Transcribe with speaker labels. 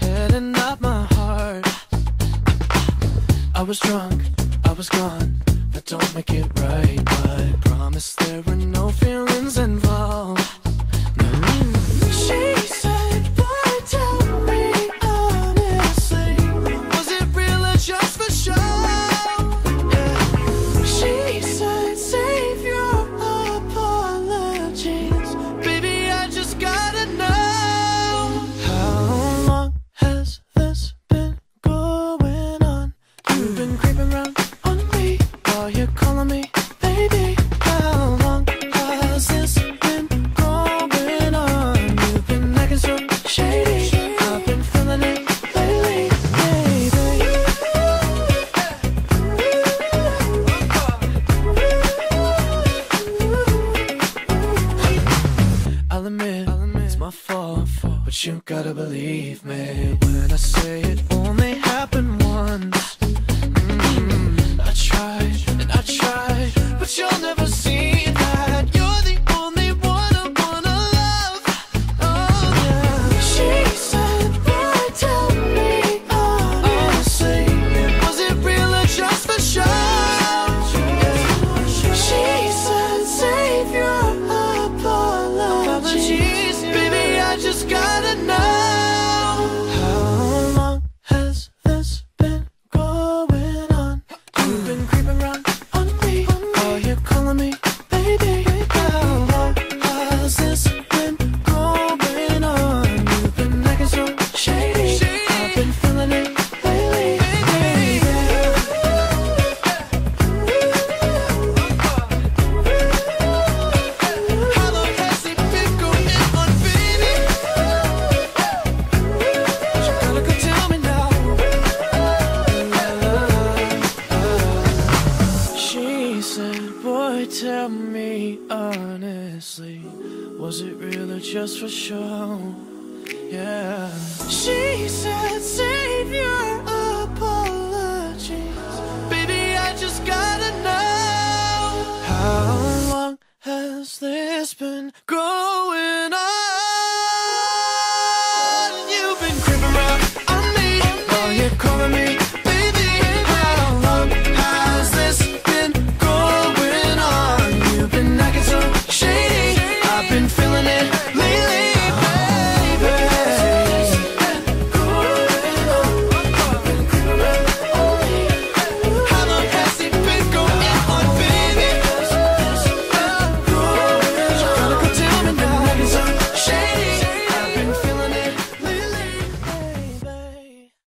Speaker 1: head and not my heart. I was drunk, I was gone, that don't make it right, but promise there were no feelings involved. She said, boy, tell me honestly, was it real or just for show? Yeah. She said, save your apologies, baby, I just gotta know. How long has this been going on? You've been creeping around on me while you're calling me baby. How long has this been going on? You've been acting so shady, I've been feeling it lately, baby. I'll admit, it's my fault, but you gotta believe me when I say it only happened once. I tried and I tried, but you'll never see that. You're the only one I wanna love. Oh yeah. She said, boy, tell me honestly, was it real or just for show? She said, save your apologies, baby, I just gotta know. How long has this been going on? You've been creeping around on me while you're calling me baby. How long has this been going on? You've been acting so shady, I've been feeling it lately, baby. How long has it been going on, baby? You gotta go tell me now. She said, boy, tell me honestly, was it real or just for show? Yeah. She said,